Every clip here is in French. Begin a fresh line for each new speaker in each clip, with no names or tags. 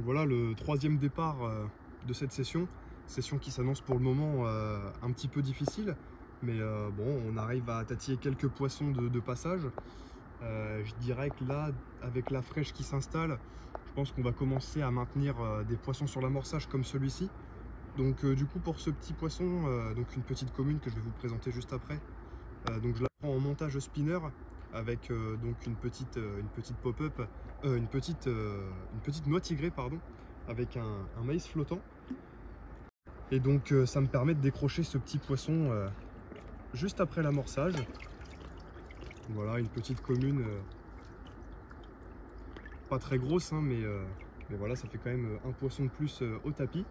Donc voilà le troisième départ de cette session qui s'annonce pour le moment un petit peu difficile, mais bon, on arrive à tatiller quelques poissons de passage. Je dirais que là, avec la fraîche qui s'installe, je pense qu'on va commencer à maintenir des poissons sur l'amorçage comme celui-ci. Donc du coup pour ce petit poisson, donc une petite commune que je vais vous présenter juste après, donc je la prends en montage spinner avec donc une petite pop-up, une petite noix tigrée pardon, avec un maïs flottant. Et donc ça me permet de décrocher ce petit poisson juste après l'amorçage. Voilà, une petite commune, pas très grosse, hein, mais voilà, ça fait quand même un poisson de plus au tapis.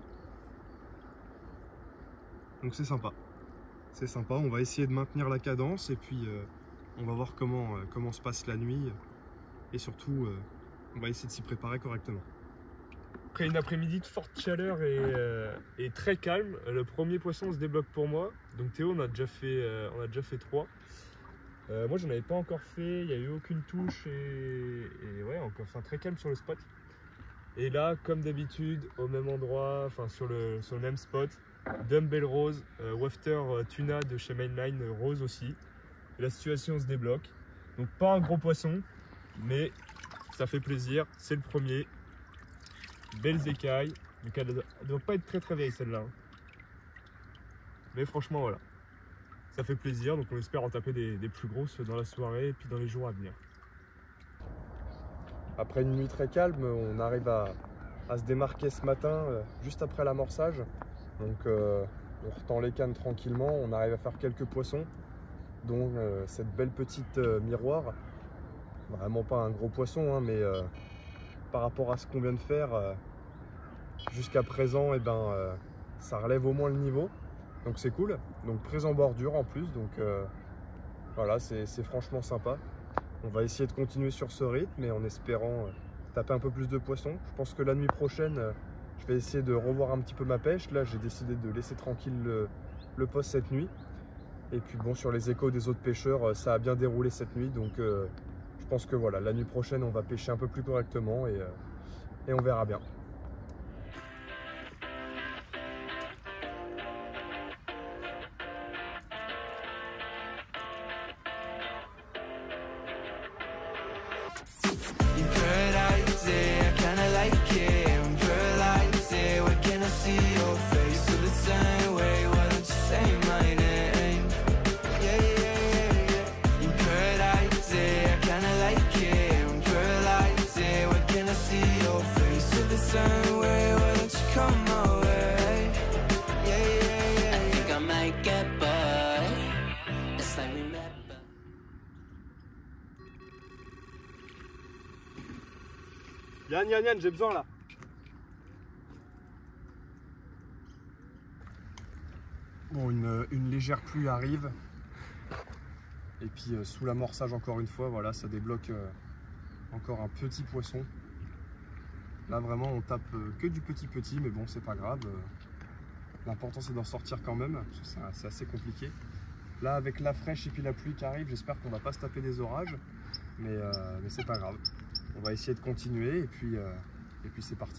Donc c'est sympa, on va essayer de maintenir la cadence et puis on va voir comment se passe la nuit et surtout on va essayer de s'y préparer correctement.
Après une après-midi de forte chaleur et très calme, le premier poisson se débloque pour moi. Donc Théo, on a déjà fait 3. Moi j'en avais pas encore fait, il n'y a eu aucune touche et ouais, enfin très calme sur le spot. Et là, comme d'habitude, au même endroit, enfin sur le même spot, dumbbell rose, wafter tuna de chez Mainline rose aussi. Et la situation se débloque. Donc pas un gros poisson, mais ça fait plaisir, c'est le premier. Belles écailles, donc elle ne doit pas être très vieille celle-là. Mais franchement voilà, ça fait plaisir, donc on espère en taper des plus grosses dans la soirée et puis dans les jours à venir.
Après une nuit très calme, on arrive à se démarquer ce matin, juste après l'amorçage. Donc on retend les cannes tranquillement, on arrive à faire quelques poissons, dont cette belle petite miroir. Vraiment pas un gros poisson, hein, mais par rapport à ce qu'on vient de faire jusqu'à présent, et ça relève au moins le niveau. Donc c'est cool. Donc prise en bordure en plus, donc voilà, c'est franchement sympa. On va essayer de continuer sur ce rythme et en espérant taper un peu plus de poissons. Je pense que la nuit prochaine, je vais essayer de revoir un petit peu ma pêche. Là, j'ai décidé de laisser tranquille le poste cette nuit. Et puis bon, sur les échos des autres pêcheurs, ça a bien déroulé cette nuit. Donc je pense que voilà, la nuit prochaine, on va pêcher un peu plus correctement et on verra bien. Yann, j'ai besoin là. Bon, une légère pluie arrive. Et puis sous l'amorçage encore une fois, voilà, ça débloque encore un petit poisson. Là vraiment on tape que du petit, mais bon c'est pas grave. L'important c'est d'en sortir quand même, parce que c'est assez compliqué. Là avec la fraîche et puis la pluie qui arrive, j'espère qu'on va pas se taper des orages. Mais c'est pas grave. On va essayer de continuer et puis c'est parti.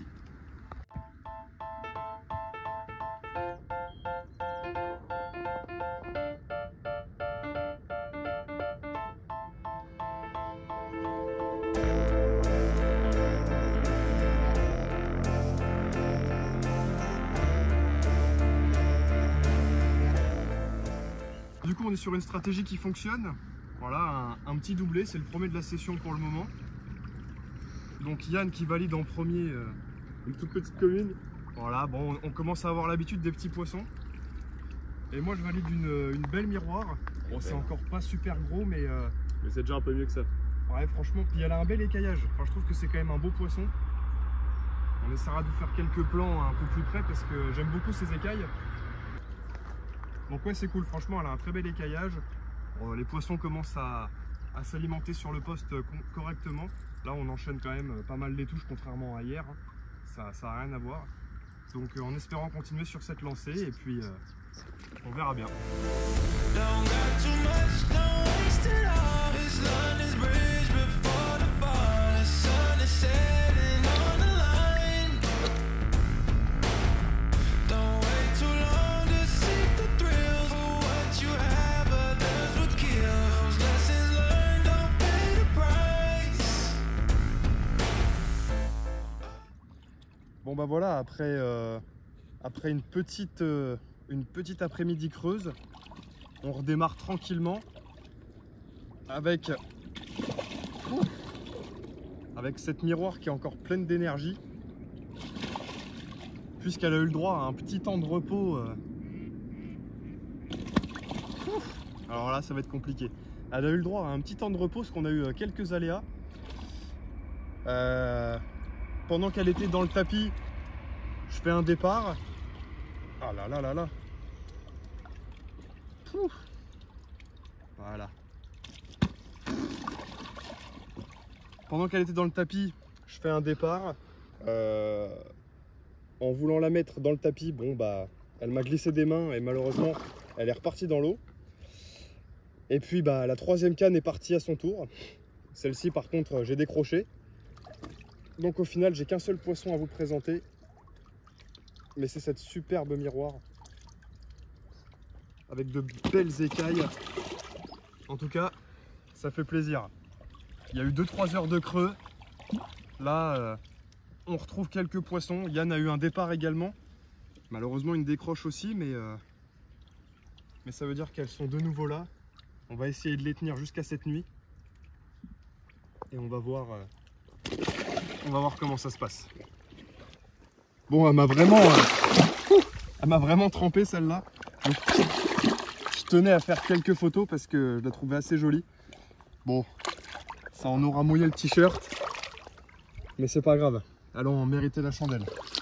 Du coup on est sur une stratégie qui fonctionne. Voilà, un petit doublé, c'est le premier de la session pour le moment. Donc Yann qui valide en premier une toute petite commune. Voilà, bon, on commence à avoir l'habitude des petits poissons. Et moi je valide une belle miroir. Bon, c'est encore pas super gros, mais
c'est déjà un peu mieux que ça.
Ouais, franchement, puis elle a un bel écaillage. Enfin, je trouve que c'est quand même un beau poisson. On essaiera de vous faire quelques plans un peu plus près parce que j'aime beaucoup ces écailles. Donc ouais, c'est cool, franchement, elle a un très bel écaillage. Bon, les poissons commencent à s'alimenter sur le poste correctement. Là, on enchaîne quand même pas mal les touches, contrairement à hier. Ça n'a rien à voir. Donc en espérant continuer sur cette lancée, et puis on verra bien. bah voilà, après une petite après-midi creuse, on redémarre tranquillement avec cette miroir qui est encore pleine d'énergie, puisqu'elle a eu le droit à un petit temps de repos. Alors là, ça va être compliqué. Elle a eu le droit à un petit temps de repos parce qu'on a eu quelques aléas. Pendant qu'elle était dans le tapis, je fais un départ. Ah là là là là. Pouf. Voilà. Pendant qu'elle était dans le tapis, je fais un départ. En voulant la mettre dans le tapis, bon bah, elle m'a glissé des mains et malheureusement, elle est repartie dans l'eau. Et puis bah, la troisième canne est partie à son tour. Celle-ci par contre, j'ai décroché. Donc au final, j'ai qu'un seul poisson à vous présenter. Mais c'est cette superbe miroir. Avec de belles écailles. En tout cas, ça fait plaisir. Il y a eu 2-3 heures de creux. Là, on retrouve quelques poissons. Yann a eu un départ également. Malheureusement, une décroche aussi, mais ça veut dire qu'elles sont de nouveau là. On va essayer de les tenir jusqu'à cette nuit. Et on va voir comment ça se passe. Bon, elle m'a vraiment trempé celle-là. Je tenais à faire quelques photos parce que je la trouvais assez jolie. Bon, ça en aura mouillé le t-shirt. Mais c'est pas grave. Allons mériter la chandelle.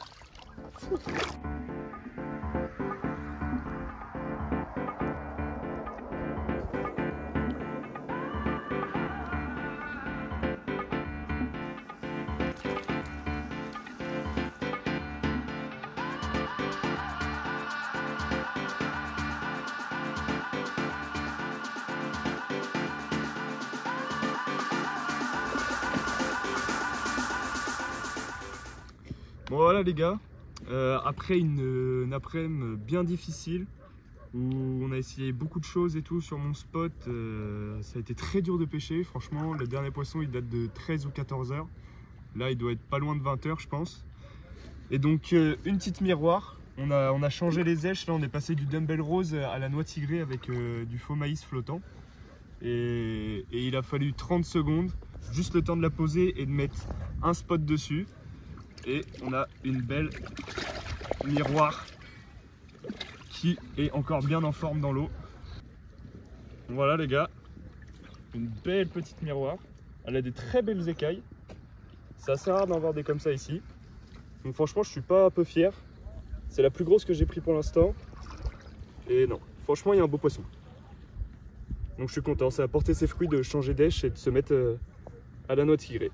Bon voilà les gars, après une après-midi bien difficile où on a essayé beaucoup de choses et tout sur mon spot, ça a été très dur de pêcher. Franchement, le dernier poisson il date de 13 ou 14 heures. Là il doit être pas loin de 20 heures je pense. Et donc une petite miroir, on a changé les èches, là on est passé du dumbbell rose à la noix tigrée avec du faux maïs flottant. Et il a fallu 30 secondes, juste le temps de la poser et de mettre un spot dessus. Et on a une belle miroir qui est encore bien en forme dans l'eau. Voilà les gars, une belle petite miroir. Elle a des très belles écailles. C'est assez rare d'en voir des comme ça ici. Donc franchement je suis pas un peu fier. C'est la plus grosse que j'ai pris pour l'instant. Et non, franchement il y a un beau poisson. Donc je suis content, ça a porté ses fruits de changer d'èche et de se mettre à la noix tigrée.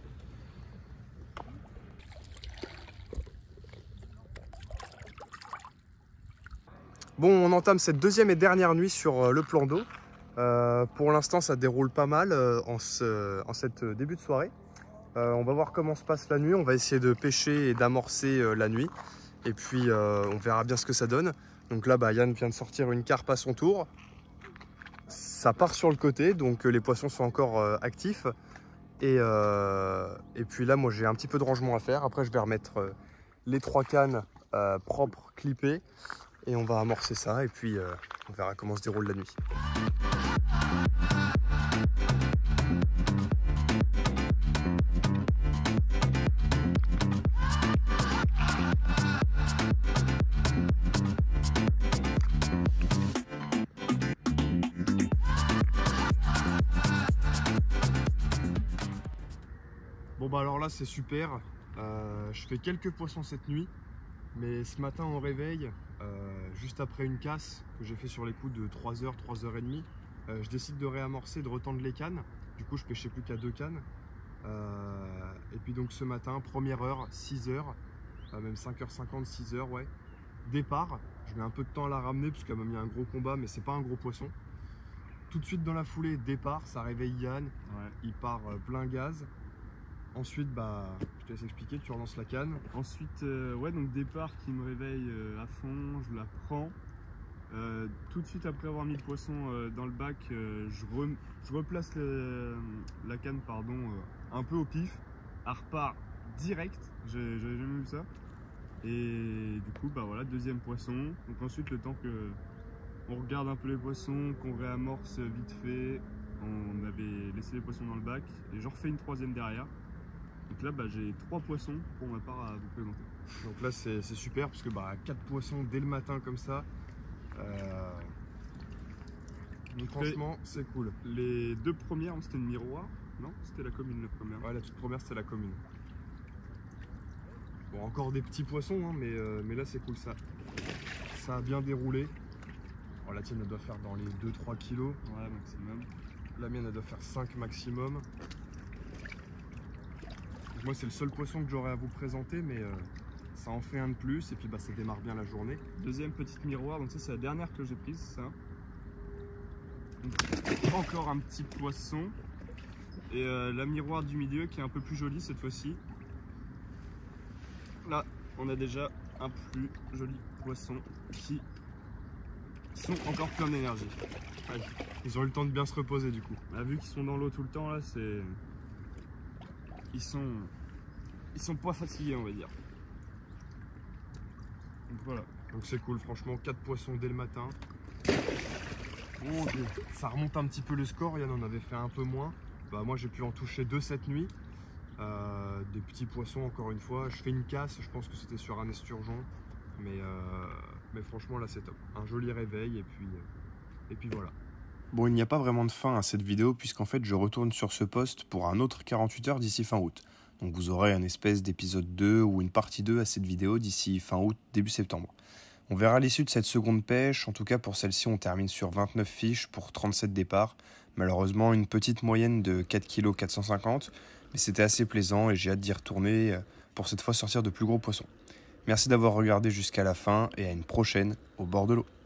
Bon, on entame cette deuxième et dernière nuit sur le plan d'eau. Pour l'instant, ça déroule pas mal en cette début de soirée. On va voir comment se passe la nuit. On va essayer de pêcher et d'amorcer la nuit. Et puis, on verra bien ce que ça donne. Donc là, bah, Yann vient de sortir une carpe à son tour. Ça part sur le côté, donc les poissons sont encore actifs. Et puis là, moi, j'ai un petit peu de rangement à faire. Après, je vais remettre les 3 cannes propres, clippées. Et on va amorcer ça et puis on verra comment se déroule la nuit. Bon bah alors là c'est super. Je fais quelques poissons cette nuit. Mais ce matin au réveil, juste après une casse que j'ai fait sur les coups de 3h, 3h30, je décide de réamorcer, de retendre les cannes. Du coup je pêchais plus qu'à 2 cannes. Et puis donc ce matin, première heure, 6h, même 5h50, 6h, ouais. Départ, je mets un peu de temps à la ramener parce qu'elle m'a mis un gros combat, mais c'est pas un gros poisson. Tout de suite dans la foulée, départ, ça réveille Yann, ouais. Il part plein gaz. Ensuite, bah, je te laisse expliquer, tu relances la canne. Ensuite, ouais, donc départ qui me réveille à fond, je la prends. Tout de suite après avoir mis le poisson dans le bac, je replace la canne pardon, un peu au pif. Elle repart direct, j'ai jamais vu ça.
Et du coup, bah voilà, deuxième poisson. Donc ensuite, le temps que on regarde un peu les poissons, qu'on réamorce vite fait, on avait laissé les poissons dans le bac et j'en refais une troisième derrière. Donc là, bah, j'ai 3 poissons pour ma part à vous présenter.
Donc là, c'est super parce que 4 poissons dès le matin comme ça. Donc franchement, c'est cool.
Les 2 premières, c'était une miroir. Non, c'était la commune la première.
Ouais, la toute première, c'était la commune. Bon, encore des petits poissons, hein, mais là, c'est cool. Ça a bien déroulé. Alors, la tienne, elle doit faire dans les 2-3 kilos.
Ouais, maximum.
La mienne, elle doit faire 5 maximum. Donc, moi, c'est le seul poisson que j'aurais à vous présenter, mais ça en fait un de plus. Et puis, ça démarre bien la journée.
Deuxième petite miroir. Donc ça, c'est la dernière que j'ai prise, ça. Donc, encore un petit poisson. Et la miroir du milieu qui est un peu plus jolie cette fois-ci. Là, on a déjà un plus joli poisson qui sont encore plein d'énergie.
Ouais, ils ont eu le temps de bien se reposer du coup.
Là, vu qu'ils sont dans l'eau tout le temps, là, c'est... Ils sont pas fatigués, on va dire. Donc voilà.
Donc c'est cool, franchement, 4 poissons dès le matin. Oh, ça remonte un petit peu le score, Yann en avait fait un peu moins. Moi j'ai pu en toucher 2 cette nuit. Des petits poissons encore une fois. Je fais une casse, je pense que c'était sur un esturgeon. Mais franchement là c'est top. Un joli réveil et puis voilà.
Bon, il n'y a pas vraiment de fin à cette vidéo puisqu'en fait je retourne sur ce post pour un autre 48 heures d'ici fin août. Donc vous aurez un espèce d'épisode 2 ou une partie 2 à cette vidéo d'ici fin août, début septembre. On verra l'issue de cette seconde pêche. En tout cas pour celle-ci on termine sur 29 fiches pour 37 départs. Malheureusement une petite moyenne de 4 kg 450, mais c'était assez plaisant et j'ai hâte d'y retourner pour cette fois sortir de plus gros poissons. Merci d'avoir regardé jusqu'à la fin et à une prochaine au bord de l'eau.